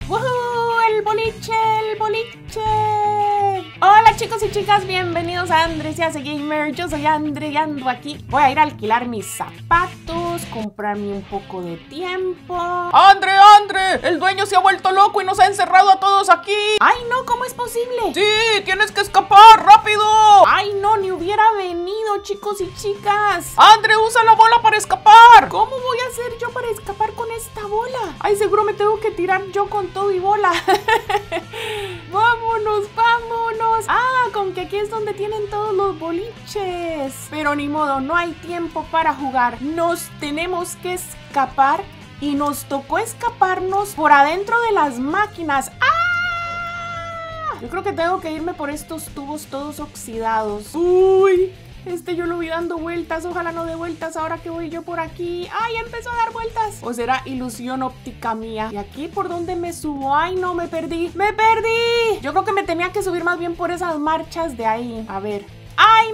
¡Woohoo! ¡El boliche! ¡El boliche! Hola chicos y chicas, bienvenidos a Andre se hace gamer. Yo soy Andre y ando aquí. Voy a ir a alquilar mis zapatos, comprarme un poco de tiempo. ¡Andre! El dueño se ha vuelto loco y nos ha encerrado a todos aquí. ¡Ay no! ¿Cómo es posible? ¡Sí! ¡Tienes que escapar! ¡Rápido! ¡Ay no! Ni hubiera venido, chicos y chicas. ¡Andre, usa la bola para escapar! ¿Cómo voy a hacer yo para escapar con esta bola? Ay, seguro me tengo que tirar yo con todo y bola. ¡Vámonos, vámonos! Ah, con que aquí es donde tienen todos los boliches. Pero ni modo, no hay tiempo para jugar. Nos tenemos que escapar y nos tocó escaparnos por adentro de las máquinas. ¡Ah! Yo creo que tengo que irme por estos tubos todos oxidados. ¡Uy! Yo lo vi dando vueltas, ojalá no dé vueltas ahora que voy yo por aquí. ¡Ay, empezó a dar vueltas! ¿O será ilusión óptica mía? ¿Y aquí por dónde me subo? ¡Ay, no, me perdí! ¡Me perdí! Yo creo que me tenía que subir más bien por esas marchas de ahí. A ver. ¡Ay,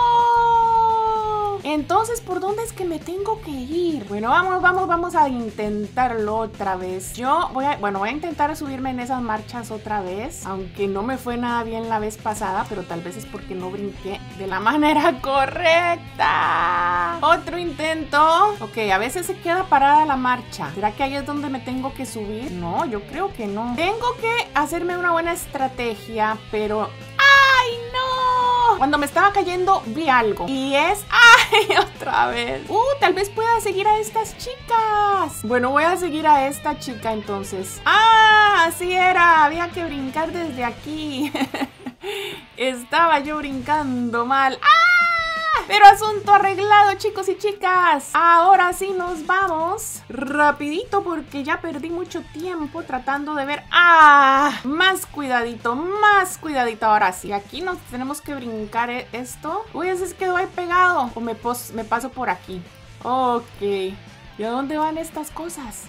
no! Entonces, ¿por dónde es que me tengo que ir? Bueno, vamos a intentarlo otra vez. Voy a intentar subirme en esas marchas otra vez, aunque no me fue nada bien la vez pasada, pero tal vez es porque no brinqué de la manera correcta. Otro intento. Ok, a veces se queda parada la marcha. ¿Será que ahí es donde me tengo que subir? No, yo creo que no. Tengo que hacerme una buena estrategia, pero... ¡ay, no! Cuando me estaba cayendo vi algo y es... ¡ay, otra vez! Tal vez pueda seguir a estas chicas. Bueno, voy a seguir a esta chica entonces. ¡Ah! Así era, había que brincar desde aquí. Estaba yo brincando mal. ¡Ah! Pero asunto arreglado, chicos y chicas. Ahora sí nos vamos rapidito porque ya perdí mucho tiempo tratando de ver. ¡Ah! Más cuidadito ahora sí. Aquí nos tenemos que brincar esto. Uy, ese se quedó ahí pegado. O me paso por aquí. Ok. ¿Y a dónde van estas cosas?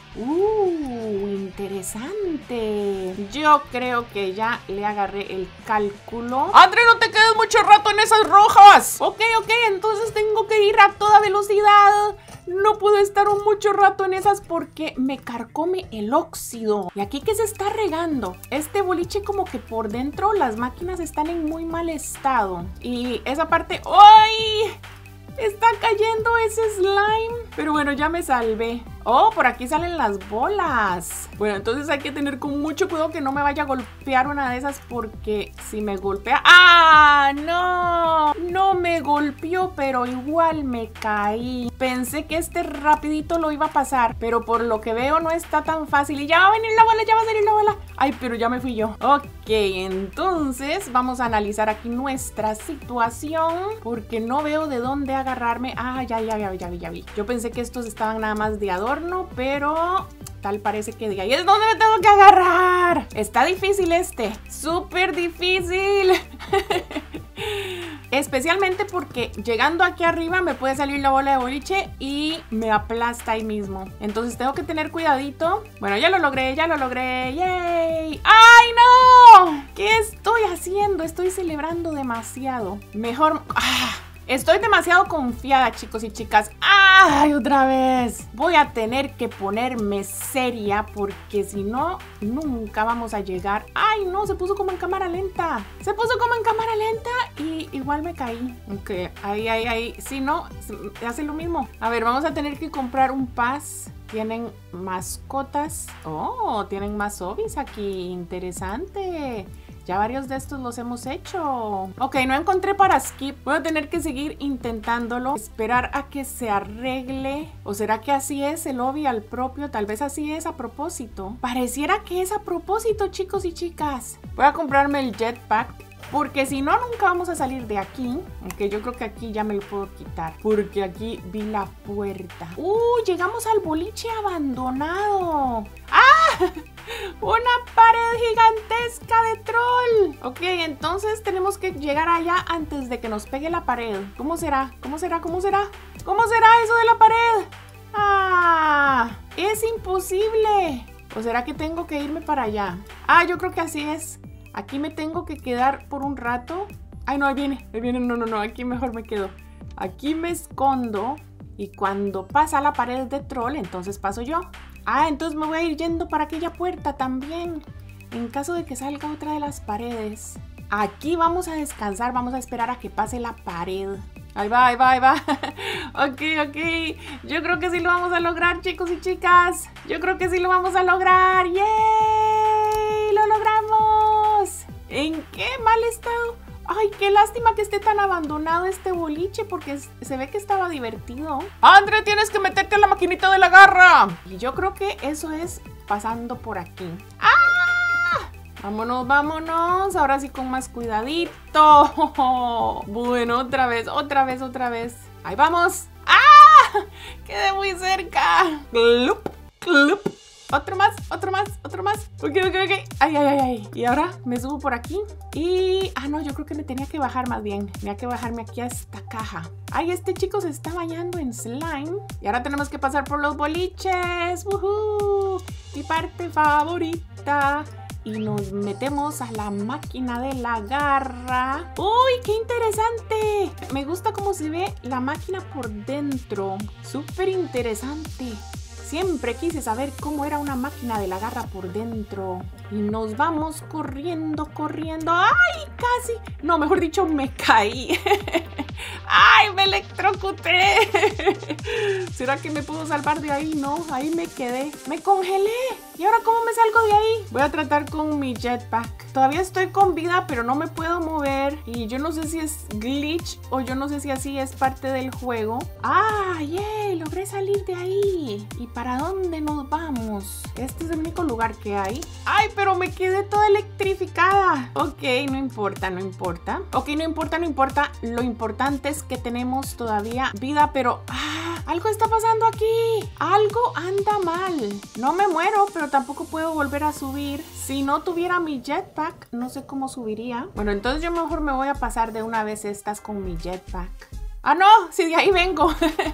Interesante. Yo creo que ya le agarré el cálculo. ¡Andre, no te quedes mucho rato en esas rojas! Ok, entonces tengo que ir a toda velocidad. No puedo estar mucho rato en esas porque me carcome el óxido. ¿Y aquí qué se está regando? Este boliche como que por dentro las máquinas están en muy mal estado. Y esa parte... ¡ay! Está cayendo ese slime. Pero bueno, ya me salvé. Oh, por aquí salen las bolas. Bueno, entonces hay que tener con mucho cuidado que no me vaya a golpear una de esas, porque si me golpea... ¡ah! ¡No! No me golpeó, pero igual me caí. Pensé que rapidito lo iba a pasar, pero por lo que veo no está tan fácil. Y ya va a venir la bola, ya va a salir la bola. Ay, pero ya me fui yo. Ok, entonces vamos a analizar aquí nuestra situación, porque no veo de dónde agarrarme. Ah, ya vi. Yo pensé que estos estaban nada más de adorno, pero tal parece que de ahí es donde me tengo que agarrar. Está difícil súper difícil. Especialmente porque llegando aquí arriba me puede salir la bola de boliche y me aplasta ahí mismo. Entonces tengo que tener cuidadito. Bueno, ya lo logré. ¡Yay! ¡Ay, no! ¿Qué estoy haciendo? Estoy celebrando demasiado. Mejor... Estoy demasiado confiada, chicos y chicas. ¡Ay, otra vez! Voy a tener que ponerme seria porque si no, nunca vamos a llegar. ¡Ay, no! Se puso como en cámara lenta. Y igual me caí. Ok, ahí. Si no, hace lo mismo. A ver, vamos a tener que comprar un pass. Tienen mascotas. Oh, tienen más hobbies aquí. Interesante. Ya varios de estos los hemos hecho. Ok, no encontré para skip. Voy a tener que seguir intentándolo. Esperar a que se arregle. ¿O será que así es el lobby al propio? Tal vez así es a propósito. Pareciera que es a propósito, chicos y chicas. Voy a comprarme el jetpack, porque si no, nunca vamos a salir de aquí. Aunque yo creo que aquí ya me lo puedo quitar, porque aquí vi la puerta. Llegamos al boliche abandonado. ¡Ah! ¡Una pared gigantesca de troll! Ok, entonces tenemos que llegar allá antes de que nos pegue la pared. ¿Cómo será? ¿Cómo será eso de la pared? ¡Ah! ¡Es imposible! ¿O será que tengo que irme para allá? Ah, yo creo que así es. Aquí me tengo que quedar por un rato. Ay, no, ahí viene. No, aquí mejor me quedo. Aquí me escondo y cuando pasa la pared de troll, entonces paso yo. Ah, entonces me voy a ir yendo para aquella puerta también. En caso de que salga otra de las paredes. Aquí vamos a descansar, vamos a esperar a que pase la pared. Ahí va, ahí va, ahí va. Ok, ok. Yo creo que sí lo vamos a lograr, chicos y chicas. Yo creo que sí lo vamos a lograr. ¡Yay! ¡Lo logramos! ¿En qué mal estado? Ay, qué lástima que esté tan abandonado este boliche porque se ve que estaba divertido. Andre, tienes que meterte a la maquinita de la garra. Y yo creo que eso es pasando por aquí. ¡Ah! Vámonos, vámonos. Ahora sí con más cuidadito. Bueno, otra vez, otra vez, otra vez. Ahí vamos. ¡Ah! Quedé muy cerca. ¡Clup! ¡Clup! Otro más, otro más, otro más. Ok, ok, ok. Ay, ay, ay, ay. Y ahora me subo por aquí. Y... ah, no, yo creo que me tenía que bajar más bien. Tenía que bajarme aquí a esta caja. Ay, este chico se está bañando en slime. Y ahora tenemos que pasar por los boliches. ¡Woohoo! Mi parte favorita. Y nos metemos a la máquina de la garra. ¡Uy, qué interesante! Me gusta cómo se ve la máquina por dentro. Súper interesante. Siempre quise saber cómo era una máquina de la garra por dentro. Y nos vamos corriendo, corriendo. ¡Ay, casi! No, mejor dicho, me caí. ¡Ay, me electrocuté! ¿Será que me puedo salvar de ahí? No, ahí me quedé. ¡Me congelé! ¿Y ahora cómo me salgo de ahí? Voy a tratar con mi jetpack. Todavía estoy con vida, pero no me puedo mover. Y yo no sé si es glitch o yo no sé si así es parte del juego. ¡Ah, yay! Logré salir de ahí. ¿Y para dónde nos vamos? Este es el único lugar que hay. ¡Ay, pero me quedé toda electrificada! Ok, no importa, no importa. Ok, no importa, no importa. Lo importante es que tenemos todavía vida, pero... ¡ah! Algo está pasando aquí. Algo anda mal. No me muero, pero tampoco puedo volver a subir. Si no tuviera mi jetpack, no sé cómo subiría. Bueno, entonces yo mejor me voy a pasar de una vez estas con mi jetpack. ¡Ah, no! Si de ahí vengo.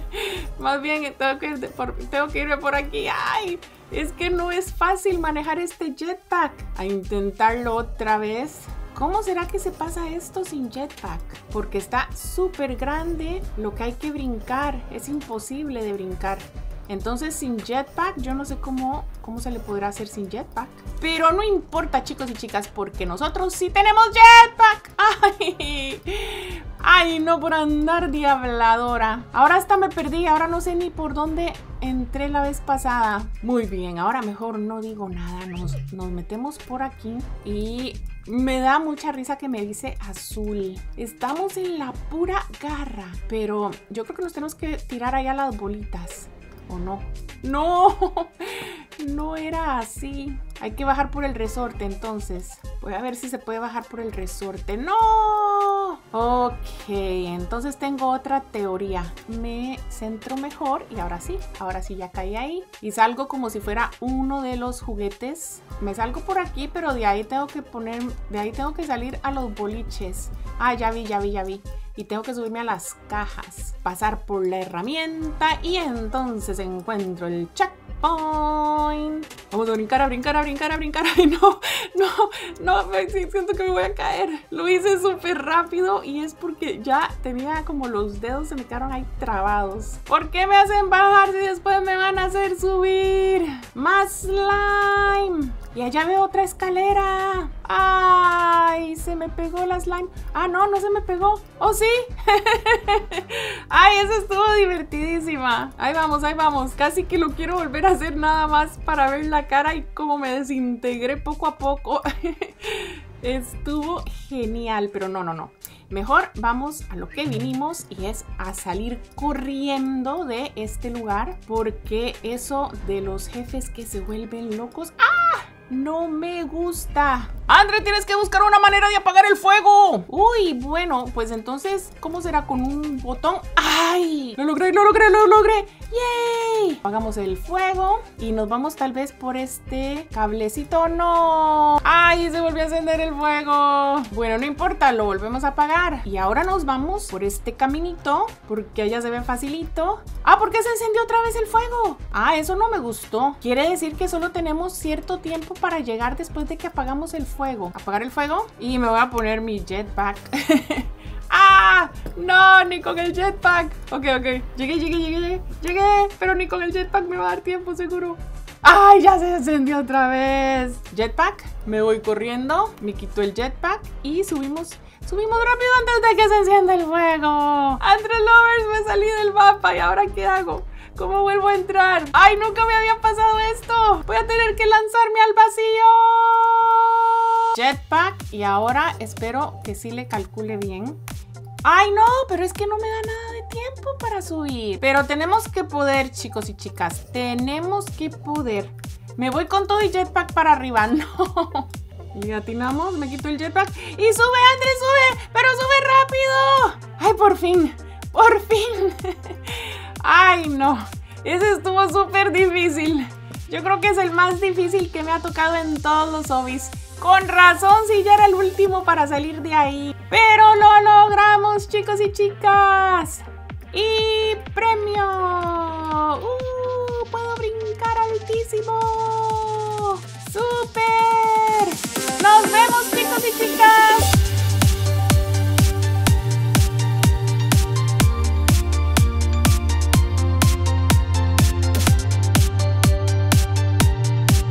Más bien tengo que irme por aquí. ¡Ay! Es que no es fácil manejar este jetpack. A intentarlo otra vez. ¿Cómo será que se pasa esto sin jetpack? Porque está súper grande lo que hay que brincar. Es imposible de brincar. Entonces sin jetpack yo no sé cómo se le podrá hacer sin jetpack. Pero no importa, chicos y chicas, porque nosotros sí tenemos jetpack. ¡Ay! ¡Ay, no, por andar de habladora! Ahora hasta me perdí, ahora no sé ni por dónde entré la vez pasada. Muy bien, ahora mejor no digo nada. Nos metemos por aquí y me da mucha risa que me dice azul. Estamos en la pura garra, pero yo creo que nos tenemos que tirar allá las bolitas. ¿O no? ¡No! No era así. Hay que bajar por el resorte entonces. Voy a ver si se puede bajar por el resorte. ¡No! Ok, entonces tengo otra teoría. Me centro mejor y ahora sí ya caí ahí. Y salgo como si fuera uno de los juguetes. Me salgo por aquí, pero de ahí tengo que salir a los boliches. Ah, ya vi. Y tengo que subirme a las cajas, pasar por la herramienta y entonces encuentro el checkpoint. Vamos a brincar, a brincar. Ay, no, siento que me voy a caer. Lo hice súper rápido y es porque ya tenía como los dedos se me quedaron ahí trabados. ¿Por qué me hacen bajar si después me van a hacer subir? ¡Más slime! Y allá veo otra escalera. ¡Ay! Se me pegó la slime. Ah, no se me pegó. ¡Oh, sí! ¡Ay, esa estuvo divertidísima! Ahí vamos. Casi que lo quiero volver a hacer nada más para ver la cara y cómo me desintegré poco a poco. Estuvo genial, pero no. Mejor vamos a lo que vinimos y es a salir corriendo de este lugar porque eso de los jefes que se vuelven locos... ¡ah! No me gusta. Andre, tienes que buscar una manera de apagar el fuego. Uy, bueno, pues entonces, ¿cómo será? ¿Con un botón? ¡Ay! ¡Lo logré! ¡Yay! Apagamos el fuego y nos vamos tal vez por este cablecito. ¡No! ¡Ay! Se volvió a encender el fuego. Bueno, no importa, lo volvemos a apagar. Y ahora nos vamos por este caminito porque allá se ve facilito. ¡Ah! ¿Por qué se encendió otra vez el fuego? Ah, eso no me gustó. Quiere decir que solo tenemos cierto tiempo para llegar después de que apagamos el fuego. Apagar el fuego y me voy a poner mi jetpack. ¡Ah! No, ni con el jetpack. Ok. Llegué, pero ni con el jetpack me va a dar tiempo seguro. ¡Ay, ya se encendió otra vez! Jetpack, me voy corriendo, me quito el jetpack y subimos rápido antes de que se encienda el fuego. Andre Lovers, me salí del mapa y ahora ¿qué hago? ¿Cómo vuelvo a entrar? ¡Ay, nunca me había pasado esto! Voy a tener que lanzarme al vacío. Jetpack y ahora espero que sí le calcule bien. ¡Ay, no! Pero es que no me da nada de tiempo para subir. Pero tenemos que poder, chicos y chicas. Tenemos que poder. Me voy con todo y jetpack para arriba. No. Le atinamos, me quito el jetpack. ¡Y sube, Andre, sube! ¡Pero sube rápido! ¡Ay, por fin! ¡Por fin! ¡Ay, no! Ese estuvo súper difícil. Yo creo que es el más difícil que me ha tocado en todos los obbies. Con razón, sí, ya era el último para salir de ahí. ¡Pero lo logramos, chicos y chicas! ¡Y premio! ¡Puedo brincar altísimo! ¡Súper!